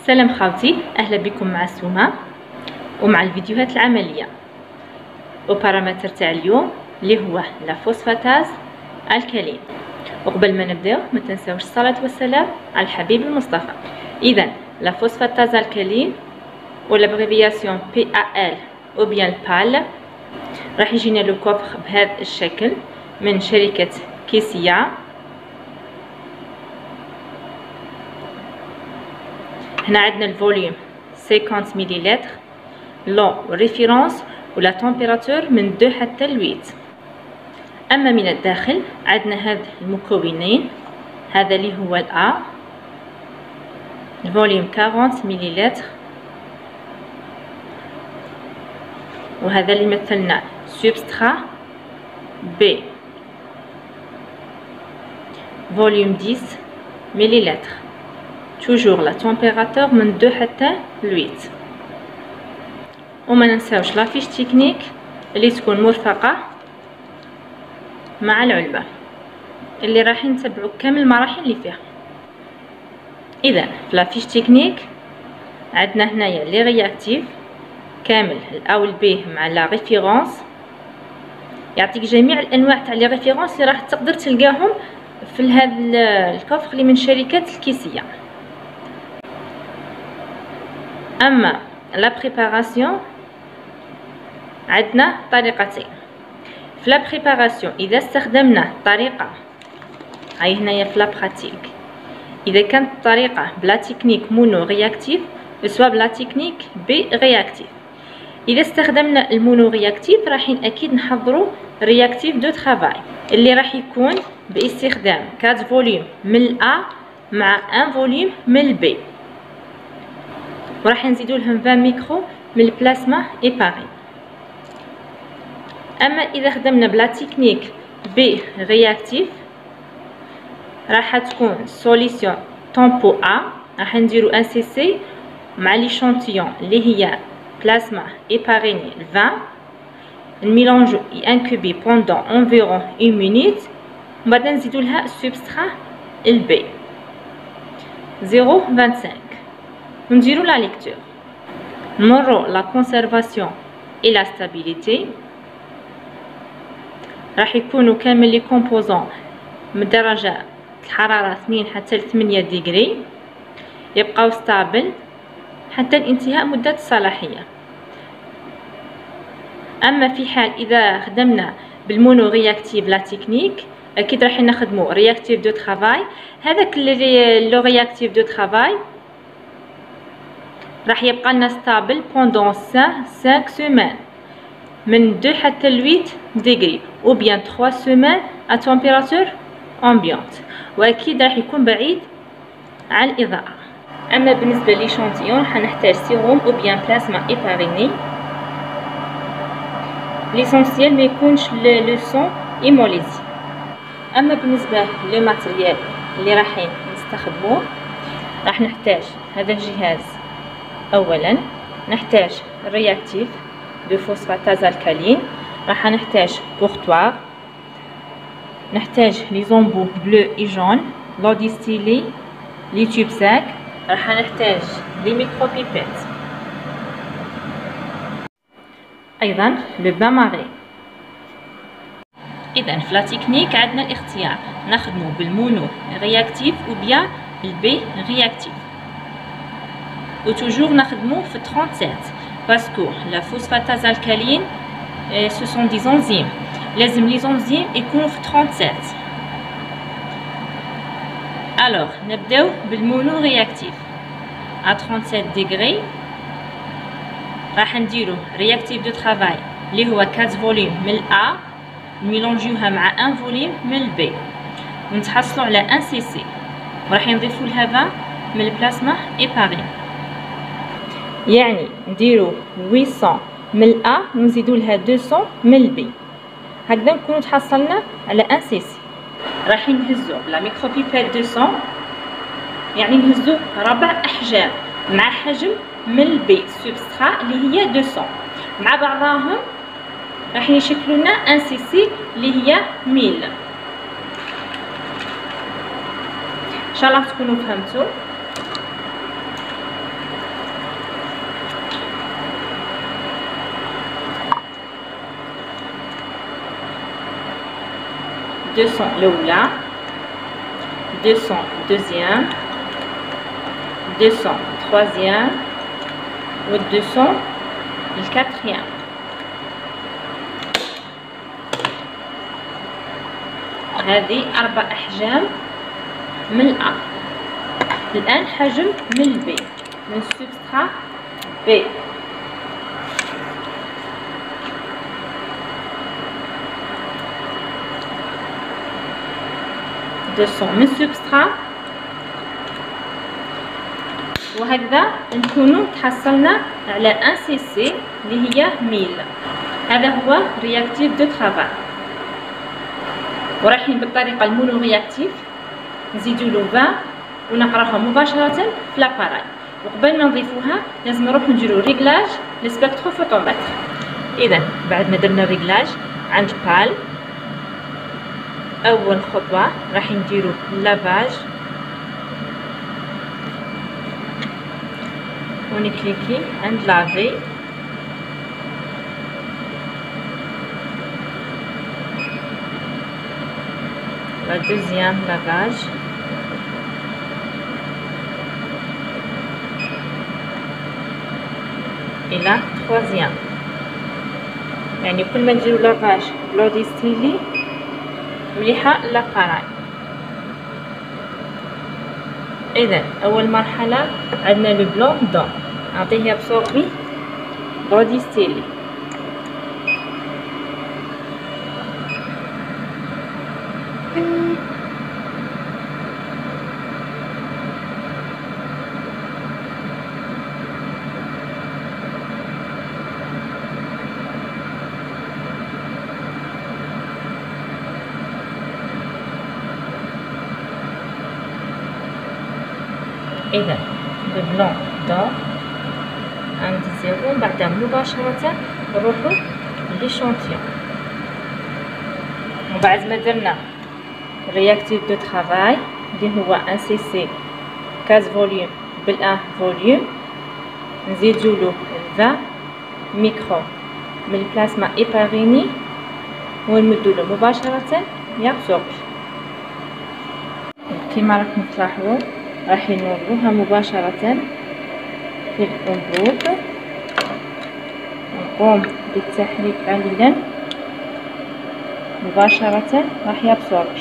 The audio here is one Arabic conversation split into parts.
سلام خاوتي، اهلا بكم مع سوما ومع الفيديوهات العمليه وبارامتر تاع اليوم اللي هو لا فوسفاتاز الكالين. وقبل ما نبداو ما تنساوش الصلاه والسلام على الحبيب المصطفى. اذا لا فوسفاتاز الكالين ولا بريفياسيون PAL او بيان بال راح يجينا لو كوفر بهذا الشكل من شركه كيسيا. هنا عندنا الفوليوم 50 مليلتر، لون ريفيرونس ولا تمبيراتور من 2 حتى ل 8. اما من الداخل عندنا هاد المكونين، هذا اللي هو الA الفوليوم 40 مليلتر، وهذا اللي مثلنا سبسترا B فوليوم 10 مليلتر، توجور لا تمبيراتور من 2 حتى ل 8. وما ننساوش لافيش تكنيك اللي تكون مرفقه مع العلبه اللي راح نتبعوا كامل المراحل اللي فيها. اذا في لافيش تكنيك عندنا هنايا لي رياكتيف كامل الA والB مع لا ريفيرونس، يعطيك جميع الانواع تاع لي ريفيرونس اللي راح تقدر تلقاهم في هذا الكفر اللي من شركه الكيسيه. اما لا بريباراسيون عندنا طريقتين. في لا بريباراسيون اذا استخدمنا طريقه هاي هنايا في لا براتيك، اذا كانت الطريقه بلا تكنيك مونو رياكتيف سوا بلا تكنيك بي رياكتيف. اذا استخدمنا المونو رياكتيف راح اكيد نحضروا رياكتيف دو ترافاي اللي راح يكون باستخدام 4 فوليوم من الA مع 1 فوليوم من الB، وراح نزيدوا لهم 20 ميكرو من البلازما ايبارين. اما اذا خدمنا بلا تكنيك بي رياكتيف راح تكون سوليسيون طومبو A، راح نديروا 1 cc مع ليشانتيون اللي هي بلازما ايباريني 20، نميلونجو انكوبي بوندون انفيرون 1 مينيت، ومن بعد نزيدوا لها سبسترا البي 0.25 ونديروا لا ليكتور. نمروا لا كونسيرفاسيون اي لا ستابيليتي، راح يكونوا كامل لي كومبوزون من درجه الحراره 2 حتى ل 8 ديغري، يبقاو ستابل حتى الانتهاء مده الصلاحيه. اما في حال اذا خدمنا بالمونو رياكتيف لا تكنيك اكيد راح نخدموا رياكتيف دو ترافاي. هذاك لو رياكتيف دو ترافاي راح يبقى لنا ستابل بوندون 5 سيمين من 2 حتى ل 8 ديغري، او بيان 3 سيمين ا تمبيراتور امبيونت، واكيد راح يكون بعيد عن الاضاءه. اما بالنسبه ليشانتيون حنحتاج سيروم او بيان بلازما ايباريني، ليسونسيال ما يكونش لو سون ايموليزي. اما بالنسبه للماتريال اللي راح نستخدموه راح نحتاج هذا الجهاز. اولا نحتاج رياكتيف دو فوسفاتاز الكالين، راح نحتاج بورتوار، نحتاج لي زومبو بلو اي جون، لو ديستيلي، لي تيوب ساك، راح نحتاج لي ميكرو بيبيت، ايضا لو بان ماري. اذا في لا تكنيك عندنا الاختيار نخدمو بالمونو رياكتيف او بيان البي رياكتيف، و توجور نخدمو في 37 باسكو لا فوسفاتاز الكالين سو سون دي زونزيم، لازم لي زونزيم يكونوا في 37. الوغ نبداو بالمونو رياكتيف ا 37 ديغري، راح نديرو رياكتيف دو ترافاي اللي هو 4 فوليوم من الA نميلونجيوها مع 1 فوليوم من الB ونتحصلوا على 1 cc، وراح نضيفوا لها 20 من البلازما ايبارين، يعني نديرو 800 من الA ونزيدوا لها 200 من الB، هكذا نكونوا تحصلنا على 1 cc. راح نهزو لا ميكرو بيبيت 200، يعني نهزو 4 احجام مع حجم من البي سبسترا اللي هي 200 مع بعضهم راح يشكلوا لنا 1 cc اللي هي 1000. ان شاء الله تكونوا فهمتوا. 200 الأولى، 200 deuxième، 200 troisième و 200 الquatrième. هذه 4 أحجام من الأ. الآن حجم من البي، من السبسترا بي. من سبسترا، وهكذا نكونوا تحصلنا على ان سي سي اللي هي 1000. هذا هو رياكتيف دو ترافاي. ورايحين بالطريقه المونو رياكتيف نزيدوا له 20 ونقراوها مباشره في لاباراي. وقبل ما نضيفوها لازم نروحو نديرو ريغلاج للسبكتروفوتومتر. اذا بعد ما درنا ريغلاج عند بال، اول خطوه راح نديرو لافاج ونكليكي عند لافي. la deuxième lavage et la troisième. يعني كل ما نديرو لافاج بلو ديستيلي مليحه لاباراي. اذا اول مرحله عندنا لو بلون دون نعطيه ابسوربي بلو ديستيلي. إذا البلون دور عند زيرو، بعدها مباشرة نروحو ليشونتيون. وبعد ما درنا رياكتيف دو ترافاي اللي هو ان سي سي 15 فوليوم بالان فوليوم، نزيدولو 20 ميكرو من البلازما ايباريني ونمدولو مباشرة يابسوربي. كيما راكم تلاحظوا راح نوضعوها مباشرة في الأنبوب. نقوم بالتحريك قليلا مباشرة راح يابسوربي.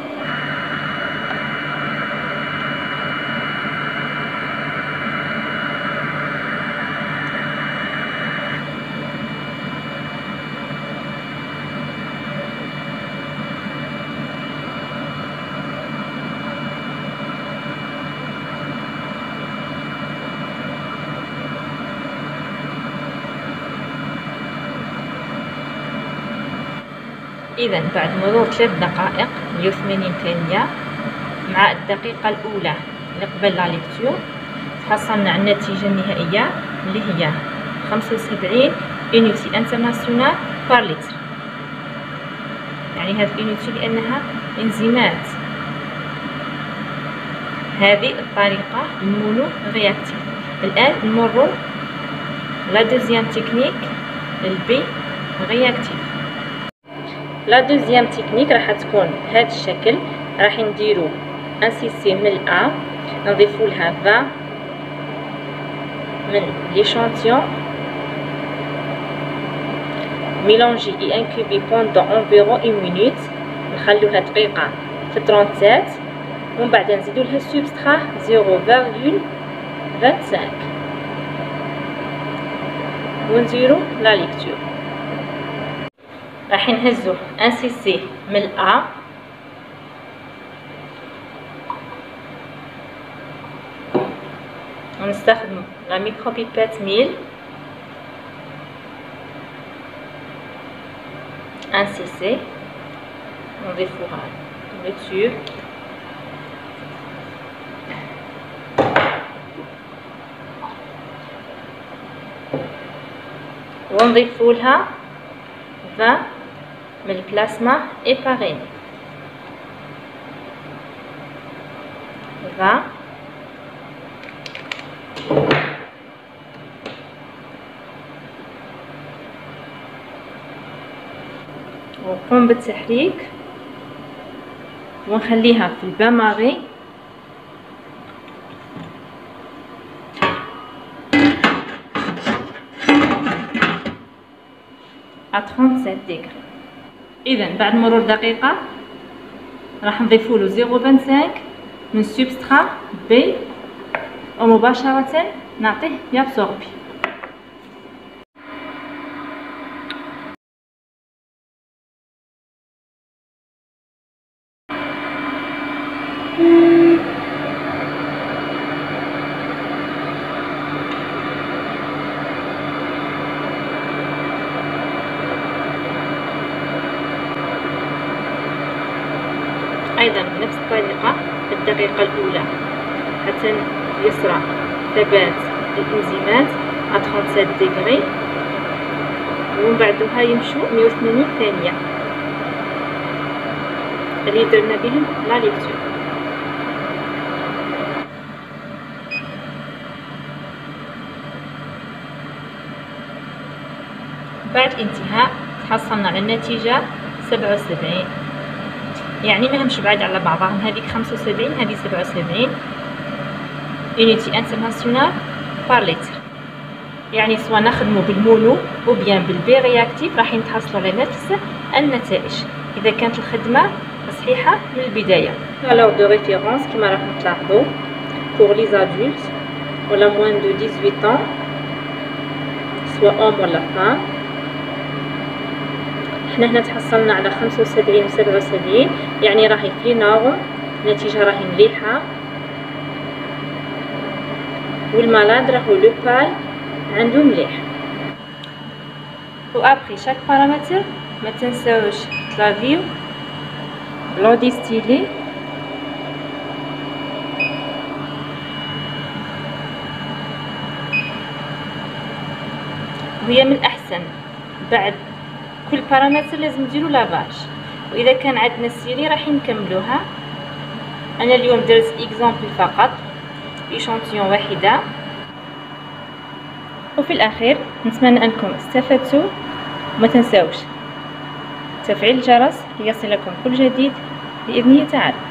إذا بعد مرور 3 دقائق 180 ثانية مع الدقيقة الأولى اللي قبل لا ليكتور، تحصلنا على النتيجة النهائية اللي هي 75 يونيتي انترناسيونال بار لتر. يعني هذه اليونيتي لأنها إنزيمات. هذه الطريقة المونو رياكتيف. الآن نمروا لا دوزيام تكنيك البي رياكتيف. لا دوزيام تكنيك راح تكون بهذا الشكل. راح نديرو ان سي سي من الأ، نضيفو لها 20 من ليشانتيون، ميلونجي اي انكوبي بوندون انفيرون 1 مينوت، نخلوها دقيقة في 37، ومن بعد نزيدو لها السبسترا 0.25 ونديرو لا ليكتور. راح نهزو ان سي سي من الأ، ونستخدم لا ميكرو بيبات 1000 ان سي سي، نضيفوها لو تيوب ونضيفو لها 20 من البلازما ايباريني. 20 ونقوم بالتحريك ونخليها في البان ماغي à 37 degrés. إذا بعد مرور دقيقة راح نضيفوا له 0.25 من سبسترا بي ومباشرة نعطيه يابسوربي. أيضا بنفس الطريقة في الدقيقة الأولى حتى يسرع ثبات الإنزيمات à 37 degrés، ومن بعدها يمشوا 180 ثانية اللي درنا بهم لا ليكتور. بعد الانتهاء تحصلنا على النتيجة 77، يعني ماهمش بعاد على بعضهم، هذيك 75 هذه 77 يونيتي انترناسيونال بار لتر. يعني سواء نخدمو بالمونو او بيان بالبي رياكتيف راح نتحصلوا على نفس النتائج اذا كانت الخدمه صحيحه من البدايه. فالور دو ريفيرونس كما راح تلاحظوا pour les adultes ولا moins de 18 ans سواء homme ولا femme. حنا هنا تحصلنا على 75 و 77، يعني راهي في نورم، النتيجه راهي مليحه، والمالاد راهو لو بال عنده مليح. و ابري شاك بارامتر ما تنساوش تلافيو لو ديستيلي وهي من الاحسن. بعد كل بارامتر لازم نديرو لافاج، واذا كان عندنا السيري راح نكملوها. انا اليوم درت اكزامبل فقط ايشانتيون واحده. وفي الاخير نتمنى انكم استفدتوا، وما تنساوش تفعيل الجرس ليصلكم كل جديد باذن الله تعالى.